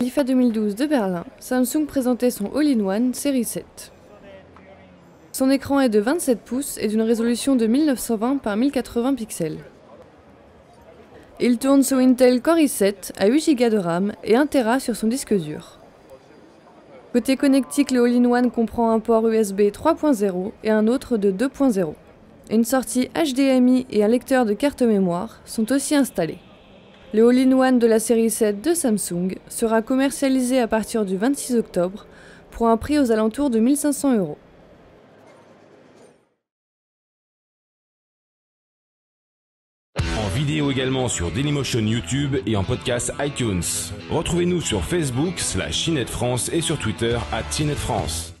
l'IFA 2012 de Berlin, Samsung présentait son All-in-One série 7. Son écran est de 27 pouces et d'une résolution de 1920 par 1080 pixels. Il tourne sous Intel Core i7 à 8 Go de RAM et 1 Tera sur son disque dur. Côté connectique, le All-in-One comprend un port USB 3.0 et un autre de 2.0. Une sortie HDMI et un lecteur de carte mémoire sont aussi installés. Le All-in-One de la série 7 de Samsung sera commercialisé à partir du 26 octobre pour un prix aux alentours de 1 500 €. En vidéo également sur Dailymotion YouTube et en podcast iTunes. Retrouvez-nous sur Facebook /CNET France et sur Twitter @CNET France.